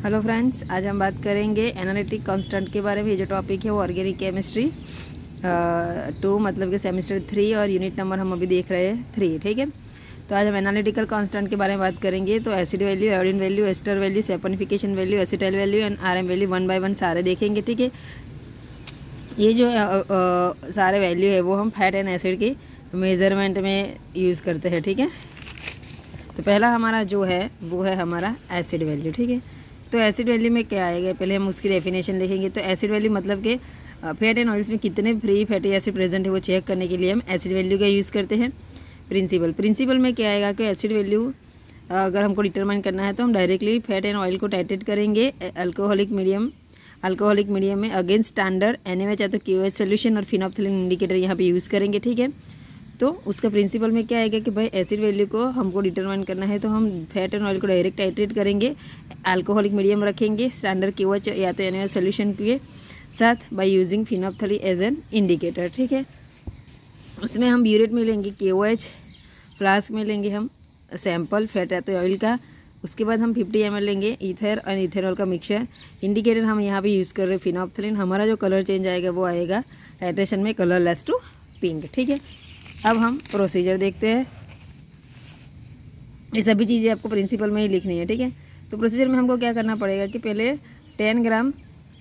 Hello friends, आज हम बात करेंगे एनालिटिक कांस्टेंट के बारे में। ये जो टॉपिक है वो ऑर्गेनिक केमिस्ट्री 2 मतलब कि सेमेस्टर 3 और यूनिट नंबर हम अभी देख रहे हैं 3। ठीक है, तो आज हम एनालिटिकल कांस्टेंट के बारे में बात करेंगे। तो acid value, iodine value, ester value, saponification value, acetyl value and RM value 1 by 1 सारे देखेंगे। ठीक है, ये जो सारे वैल्यू है वो हम फैट एंड एसिड के मेजरमेंट में यूज़ करते हैं। ठीक है, तो पहला हमारा जो है वो है हमारा एसिड वैल्यू। ठीक है, तो एसिड वैल्यू में क्या आएगा, पहले हम उसकी डेफिनेशन लिखेंगे। तो एसिड वैल्यू मतलब कि फैट एंड ऑयल्स में कितने फ्री फैटी एसिड प्रेजेंट है वो चेक करने के लिए हम एसिड वैल्यू का यूज़ करते हैं। प्रिंसिपल में क्या आएगा कि एसिड वैल्यू अगर हमको डिटरमाइन करना है तो हम डायरेक्टली फैट एंड ऑयल को टाइट्रेट करेंगे अल्कोहलिक मीडियम में अगेंस्ट स्टैंडर्ड NaOH या तो KOH सोल्यूशन और फिनोप्थिलीन इंडिकेटर यहाँ पे यूज़ करेंगे। ठीक है, तो उसका प्रिंसिपल में क्या आएगा कि भाई एसिड वैल्यू को हमको डिटरमाइन करना है तो हम फैट एंड ऑयल को डायरेक्ट टाइट्रेट करेंगे, अल्कोहलिक मीडियम रखेंगे स्टैंडर्ड KOH या तो NaOH सोल्यूशन के साथ by using phenolphthalein as an indicator. ठीक है, उसमें हम ब्यूरेट में लेंगे KOH, फ्लास्क में लेंगे हम सैंपल फैट या तो ऑयल का, उसके बाद हम 50 ml लेंगे ईथर और इथेनॉल का मिक्सचर। इंडिकेटर हम यहाँ पे यूज़ कर रहे हैं फिनोप्थिलीन। हमारा जो कलर चेंज आएगा वो आएगा टाइट्रेशन में कलरलेस टू पिंक। ठीक है, अब हम प्रोसीजर देखते हैं। ये सभी चीज़ें आपको प्रिंसिपल में ही लिखनी है। ठीक है, तो प्रोसीजर में हमको क्या करना पड़ेगा कि पहले 10 ग्राम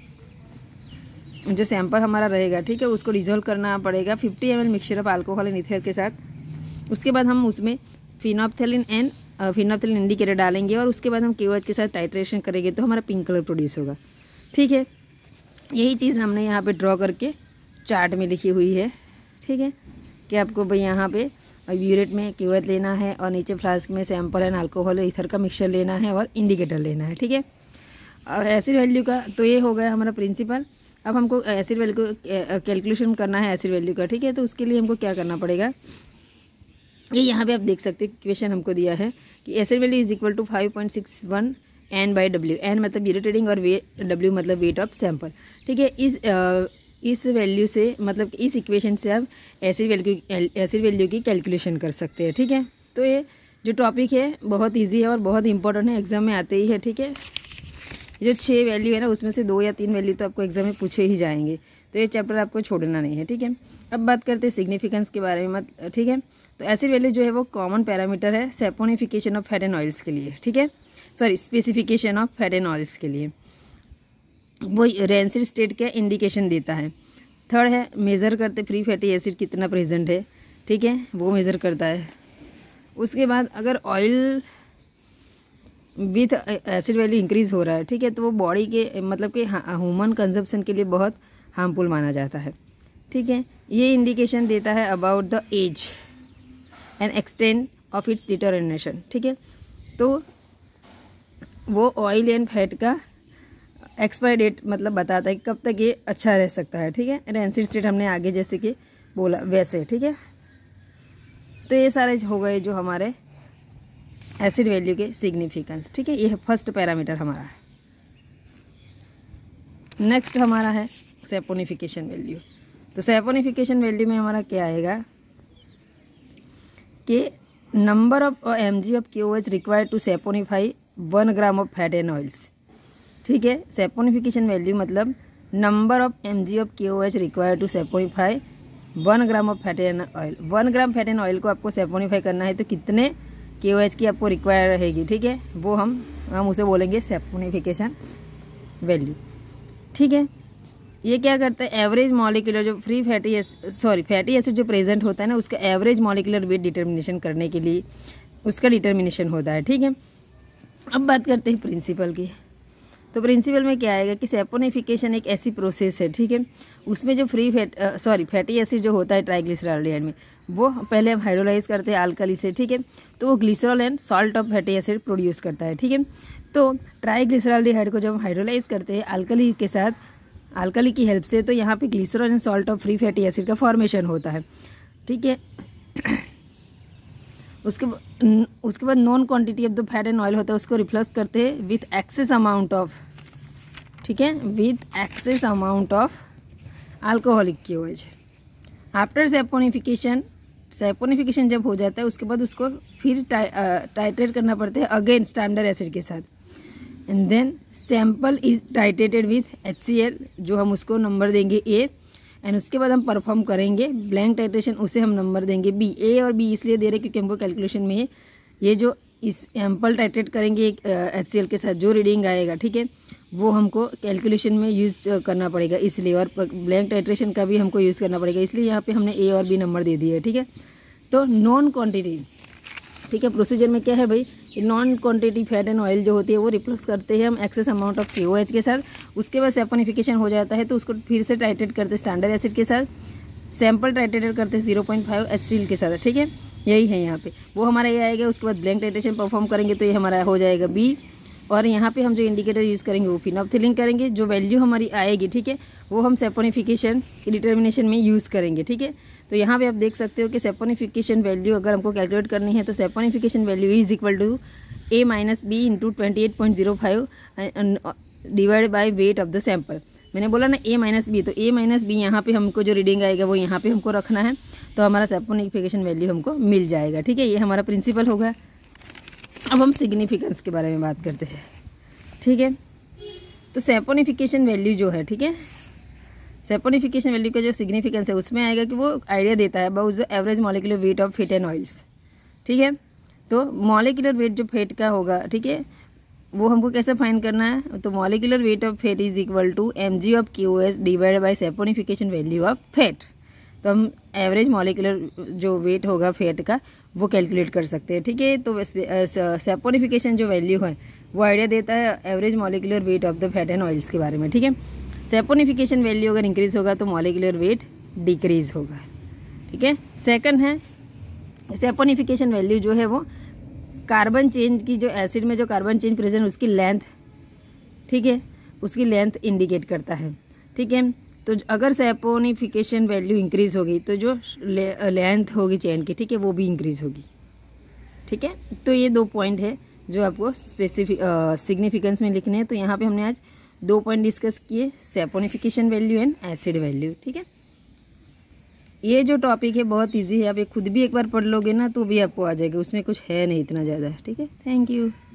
जो सैंपल हमारा रहेगा, ठीक है, उसको डिजोल्व करना पड़ेगा 50 ml mixture of alcohol and ether के साथ। उसके बाद हम उसमें फिनोप्थिलीन इंडिकेटर डालेंगे और उसके बाद हम KOH के साथ टाइट्रेशन करेंगे तो हमारा पिंक कलर प्रोड्यूस होगा। ठीक है, यही चीज़ हमने यहाँ पे ड्रॉ करके चार्ट में लिखी हुई है। ठीक है, कि आपको भाई यहाँ पे ब्यूरेट में KOH लेना है और नीचे फ्लास्क में सैंपल एंड अल्कोहल ईथर का मिक्सचर लेना है और इंडिकेटर लेना है। ठीक है, और एसिड वैल्यू का तो ये हो गया हमारा प्रिंसिपल। अब हमको एसिड वैल्यू को कैलकुलेशन करना है एसिड वैल्यू का। ठीक है, तो उसके लिए हमको क्या करना पड़ेगा, ये यहाँ पे आप देख सकते हैं क्वेश्चन हमको दिया है कि acid value is equal to 5.61 N/W। N मतलब ब्यूरेटेडिंग और W मतलब वेट ऑफ सैंपल। ठीक है, इस वैल्यू से मतलब इस इक्वेशन से आप एसिड वैल्यू की कैलकुलेशन कर सकते हैं। ठीक है, तो ये जो टॉपिक है बहुत इजी है और बहुत इंपॉर्टेंट है, एग्जाम में आते ही है। ठीक है, जो 6 वैल्यू है ना उसमें से 2 या 3 वैल्यू तो आपको एग्जाम में पूछे ही जाएंगे, तो ये चैप्टर आपको छोड़ना नहीं है। ठीक है, अब बात करते हैं सिग्निफिकेंस के बारे में। ठीक है, तो एसिड वैल्यू जो है वो कॉमन पैरामीटर है saponification of fat and oils के लिए। ठीक है, sorry specification of fat and oils के लिए वो रेंसिड स्टेट का इंडिकेशन देता है। थर्ड है मेज़र करते फ्री फैटी एसिड कितना प्रेजेंट है। ठीक है, वो मेज़र करता है। उसके बाद अगर oil with acid value increase हो रहा है, ठीक है, तो वो बॉडी के मतलब कि ह्यूमन कंजप्शन के लिए बहुत हार्मफुल माना जाता है। ठीक है, ये इंडिकेशन देता है about the age and extent of its determination. ठीक है, तो वो ऑयल एंड फैट का एक्सपायर डेट मतलब बताता है कि कब तक ये अच्छा रह सकता है। ठीक है, रेंसिड स्टेट हमने आगे जैसे कि बोला वैसे। ठीक है, तो ये सारे हो गए जो हमारे एसिड वैल्यू के सिग्निफिकेंस। ठीक है, ये है फर्स्ट पैरामीटर हमारा। नेक्स्ट हमारा है सैपोनिफिकेशन वैल्यू। तो सैपोनिफिकेशन वैल्यू में हमारा क्या आएगा कि number of mg of KOH required to saponify 1 gram of fat and oils. ठीक है, सैपोनिफिकेशन वैल्यू मतलब number of mg of KOH required to saponify 1 gram of fat and oil. 1 gram fat and oil को आपको saponify करना है तो कितने KOH की आपको रिक्वायर रहेगी। ठीक है, वो हम उसे बोलेंगे सैपोनिफिकेशन वैल्यू। ठीक है, ये क्या करता है, एवरेज मॉलिक्यूलर जो फैटी एसिड जो प्रेजेंट होता है ना उसका एवरेज मॉलिक्यूलर वेट डिटर्मिनेशन करने के लिए उसका डिटर्मिनेशन होता है। ठीक है, अब बात करते हैं प्रिंसिपल की। तो प्रिंसिपल में क्या आएगा कि सैपोनिफिकेशन एक ऐसी प्रोसेस है, ठीक है, उसमें जो फैटी एसिड जो होता है ट्राइग्लिसराइड में वो पहले हम हाइड्रोलाइज करते हैं अल्कली से। ठीक है, तो वो glycerol and salt of fatty acid produce करता है। ठीक है, तो ट्राइग्लिसराइड को जब हम हाइड्रोलाइज करते हैं अल्कली के साथ, अल्कली की हेल्प से, तो यहाँ पे glycerol and salt of free fatty acid का फॉर्मेशन होता है। ठीक है, उसके बाद known quantity of the fat and oil होता है उसको रिप्लेस करते हैं विथ एक्सेस अमाउंट ऑफ, ठीक है, with excess amount of alcoholic KOH। After saponification जब हो जाता है उसके बाद उसको फिर टाइट्रेट करना पड़ता है अगेन स्टैंडर्ड एसिड के साथ। And then sample is titrated with HCl, जो हम उसको नंबर देंगे A, एंड उसके बाद हम परफॉर्म करेंगे ब्लैंक टाइट्रेशन, उसे हम नंबर देंगे B। A और B इसलिए दे रहे क्योंकि हमको कैलकुलेशन में ये जो इस सैम्पल टाइट्रेट करेंगे HCl के साथ जो रीडिंग आएगा, ठीक है, वो हमको कैलकुलेशन में यूज़ करना पड़ेगा इसलिए, और ब्लैंक टाइट्रेशन का भी हमको यूज़ करना पड़ेगा इसलिए यहाँ पे हमने A और B नंबर दे दिए है, ठीक है। तो नॉन क्वांटिटी, ठीक है, प्रोसीजर में क्या है भाई, known quantity fat and oil जो होती है वो रिप्लेस करते हैं हम एक्सेस अमाउंट ऑफ KOH के साथ, उसके बाद सैपोनिफिकेशन हो जाता है तो उसको फिर से टाइट्रेट करते स्टैंडर्ड एसिड के साथ, सैंपल टाइट्रेटेड करते 0.5 HCl के साथ, ठीक है, यही है यहाँ पे, वो हमारा ये आएगा। उसके बाद ब्लैंक टाइट्रेशन परफॉर्म करेंगे तो ये हमारा हो जाएगा B, और यहाँ पे हम जो इंडिकेटर यूज़ करेंगे वो फिनोप्थिलीन करेंगे, जो वैल्यू हमारी आएगी, ठीक है, वो हम सैपोनिफिकेशन की डिटर्मिनेशन में यूज़ करेंगे, ठीक है। तो यहाँ पे आप देख सकते हो कि सैपोनिफिकेशन वैल्यू अगर हमको कैलकुलेट करनी है तो saponification value is equal to A - B into 28.05 divide by weight of the sample. मैंने बोला ना A - B, तो A - B यहाँ पे हमको जो रीडिंग आएगा वो यहाँ पे हमको रखना है, तो हमारा सैपोनिफिकेशन वैल्यू हमको मिल जाएगा, ठीक है, ये हमारा प्रिंसिपल होगा। अब हम सिग्निफिकेंस के बारे में बात करते हैं, ठीक है। तो सैपोनिफिकेशन वैल्यू जो है, ठीक है, सैपोनिफिकेशन वैल्यू का जो सिग्निफिकेंस है उसमें आएगा कि वो आइडिया देता है about the average molecular weight of fat and oils, ठीक है। तो मॉलिक्यूलर वेट जो फैट का होगा, ठीक है, वो हमको कैसे फाइंड करना है, तो molecular weight of fat is equal to mg of KOH divided by saponification value of fat. तो हम एवरेज मॉलिक्यूलर जो वेट होगा फैट का वो कैलकुलेट कर सकते हैं, ठीक है। तो सैपोनिफिकेशन जो वैल्यू है वो आइडिया देता है average molecular weight of the fat and oils के बारे में, ठीक है। सैपोनिफिकेशन वैल्यू अगर इंक्रीज होगा तो मॉलिक्यूलर वेट डिक्रीज होगा, ठीक है। सेकंड है सैपोनिफिकेशन वैल्यू जो है वो कार्बन चेंज की, जो एसिड में जो कार्बन चेंज प्रेजेंट उसकी लेंथ, ठीक है, उसकी लेंथ इंडिकेट करता है, ठीक है। तो अगर सैपोनिफिकेशन वैल्यू इंक्रीज होगी तो जो लेंथ होगी चेन की, ठीक है, वो भी इंक्रीज होगी, ठीक है। तो ये 2 पॉइंट है जो आपको स्पेसिफिक सिग्निफिकेंस में लिखने हैं। तो यहाँ पे हमने आज 2 पॉइंट डिस्कस किए, saponification value and acid value, ठीक है। ये जो टॉपिक है बहुत इजी है, आप ये खुद भी एक बार पढ़ लोगे ना तो भी आपको आ जाएगा, उसमें कुछ है नहीं इतना ज़्यादा, ठीक है। Thank you.